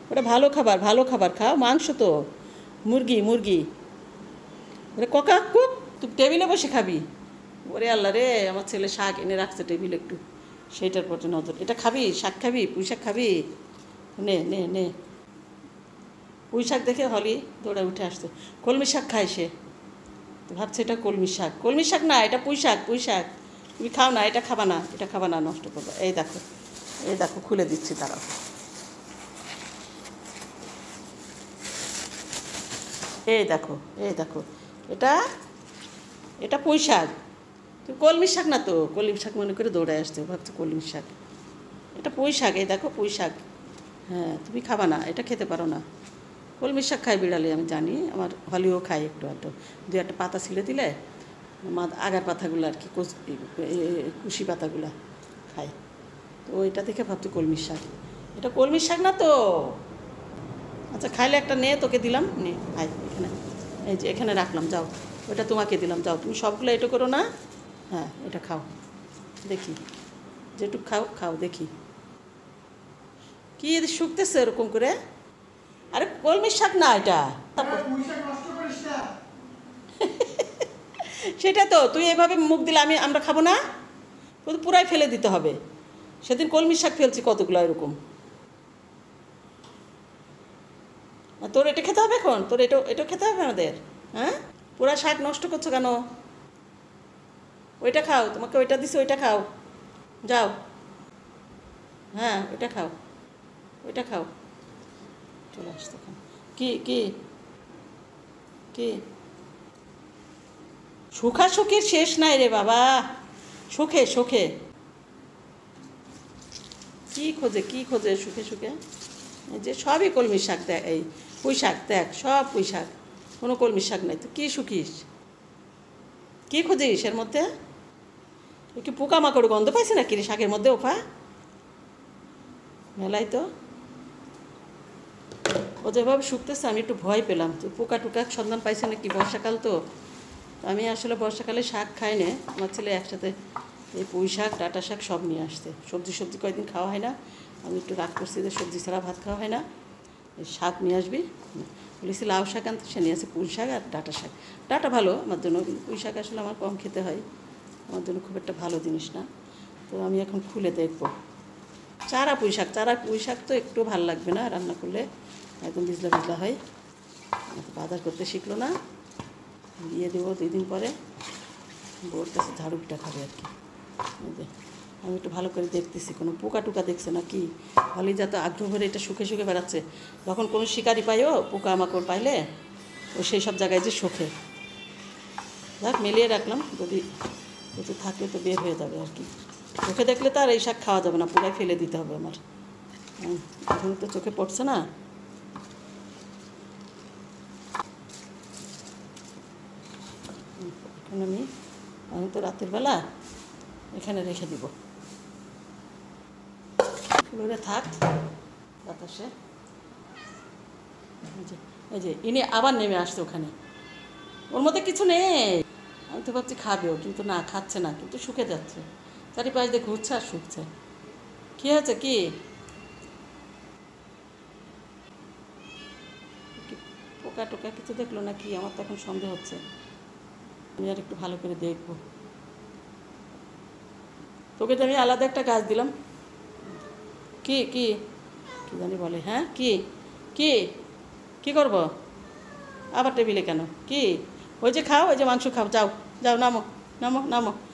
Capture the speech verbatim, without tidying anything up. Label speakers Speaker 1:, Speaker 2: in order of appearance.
Speaker 1: ওটা ভালো খাবার, ভালো খাবার খাও, মাংস তো, মুরগি মুরগি। ওরে ককা কুক, তুই টেবিলে বসে খাবি। ওরে আল্লাহ রে, আমার ছেলে শাক এনে রাখছে টেবিলে, একটু সেইটার প্রতি নজর। এটা খাবি, শাক খাবি, পুঁই শাক খাবি? নে নে নে। পুঁই শাক দেখে হলি দৌড়ে উঠে আসছে। কলমি শাক খায় সে, তো ভাবছে এটা কলমি শাক। কলমি শাক না, এটা পুঁই শাক, পুঁই শাক। তুমি খাও না, এটা খাবা না, এটা খাবা না, নষ্ট করবো। এই দেখো, এই দেখো খুলে দিচ্ছি তারাও। এই দেখো, এই দেখো, এটা এটা পুঁই শাক। তুই কলমি শাক না তো, কলমি শাক মনে করে দৌড়ায় আসতে, ভাবছে কলমি শাক। এটা পুঁই শাক, এই দেখো পুঁই শাক। হ্যাঁ, তুমি খাবা না, এটা খেতে পারো না। কলমি শাক খায় বিড়ালে, আমি জানি, আমার হলিও খায় একটু একটু। দু একটা পাতা ছিলে দিলে, মা আগার পাতাগুলো আর কি, কুশি পাতাগুলা খায়। তো ওইটা দেখে ভাবছি কলমি শাক। এটা কলমি শাক না তো। আচ্ছা, খাইলে একটা নে, তোকে দিলাম, নে খাই এখানে। এই যে এখানে রাখলাম, যাও। ওটা তোমাকে দিলাম, যাও। তুমি সবগুলো এটা করো না। হ্যাঁ, এটা খাও, দেখি যেটুক খাও, খাও দেখি। কি শুকতেছে এরকম করে? আরে কলমির শাক না এটা। সেটা তো তুই এভাবে মুখ দিলে আমি আমরা খাবো না, কিন্তু পুরাই ফেলে দিতে হবে। সেদিন কলমির শাক ফেলছি কতগুলো এরকম। তোর এটা খেতে হবে এখন, তোর এটা এটা খেতে হবে আমাদের। হ্যাঁ, পুরা শাক নষ্ট করছো কেন? ওইটা খাও, তোমাকে ওইটা দিছি, ওইটা খাও, যাও। হ্যাঁ, ওইটা খাও, ওইটা খাও। চলে আসতো কি কি কি সুখা সুখের শেষ নাই রে বাবা। সুখে সুখে কি খোঁজে, কি খোঁজে সুখে সুখে। এই যে সবই কলমি শাক, দেখ এই পুঁই শাক, দেখ সব পুঁই শাক, কোনো কলমি শাক নাই। তো কী শুকিস, কী খুঁজিস এর মধ্যে? একটু পোকামাকড় গন্ধ পাইছে না কি রে শাকের মধ্যে? ওফা মেলাই তো। ও যেভাবে শুকতেছে আমি একটু ভয় পেলাম, তো পোকা টুকা সন্ধান পাইছে না কি। বর্ষাকাল তো, আমি আসলে বর্ষাকালে শাক খাই না। আমার ছেলে একসাথে এই পুঁই শাক, ডাঁটা শাক সব নিয়ে আসতে। সবজি সবজি কয়েকদিন খাওয়া হয় না, আমি একটু রাগ করছি যে সবজি ছাড়া ভাত খাওয়া হয় না। এই শাক নিয়ে আসবি, বলেছি লাউ শাক আনতে, সে নিয়ে আসে পুঁই শাক আর ডাঁটা শাক। ডাঁটা ভালো আমার জন্য, কিন্তু পুঁই শাক আসলে আমার কম খেতে হয়, আমার জন্য খুব একটা ভালো জিনিস না। তো আমি এখন খুলে দেখব। চারা পুঁই শাক, চারা পুঁই শাক তো একটু ভালো লাগবে না রান্না করলে, একদম ভিজলা ভিজলা হয়। বাজার করতে শিখলো না, দিয়ে দেবো দুই দিন পরে। বোর কাছে ঝাড়ু পিঠা খাবে আর কি। আমি একটু ভালো করে দেখতেছি কোনো পোকা টুকা দেখছে না কি। হলি যা তো আগ্রহ ভরে এটা শুকে শুকে বেড়াচ্ছে। যখন কোনো শিকারি পাইও, পোকা আমাকড় পাইলে, ও সেই সব জায়গায় যে শোকে। যাক, মেলিয়ে রাখলাম, যদি কিছু থাকলে তো বের হয়ে যাবে আর কি। চোখে দেখলে তো আর এই শাক খাওয়া যাবে না, পুরাই ফেলে দিতে হবে আমার। এখন তো চোখে পড়ছে না। এখন আমি আমি তো রাতের বেলা এখানে রেখে দিব, ফ্লোরে থাক বাতাসে। এই যে ইনি আবার নেমে আসছে ওখানে, ওর মধ্যে কিছু নেই। আমি তো ভাবছি খাবেও, কিন্তু না, খাচ্ছে না, কিন্তু শুকে যাচ্ছে। চারিপাশ দিয়ে ঘুরছে আর শুকছে। কী হয়েছে কি? পোকা টোকা কিছু দেখলো না কি? আমার তো এখন সন্দেহ হচ্ছে। আমি আর একটু ভালো করে দেখবো। তোকে তো আমি আলাদা একটা গাছ দিলাম। কি কি কি জানি বলে, হ্যাঁ কি কি কি করব আবার টেবিলে কেন? কি ওই যে খাও, ওই যে মাংস খাও, যাও যাও, নামো নামো নামো।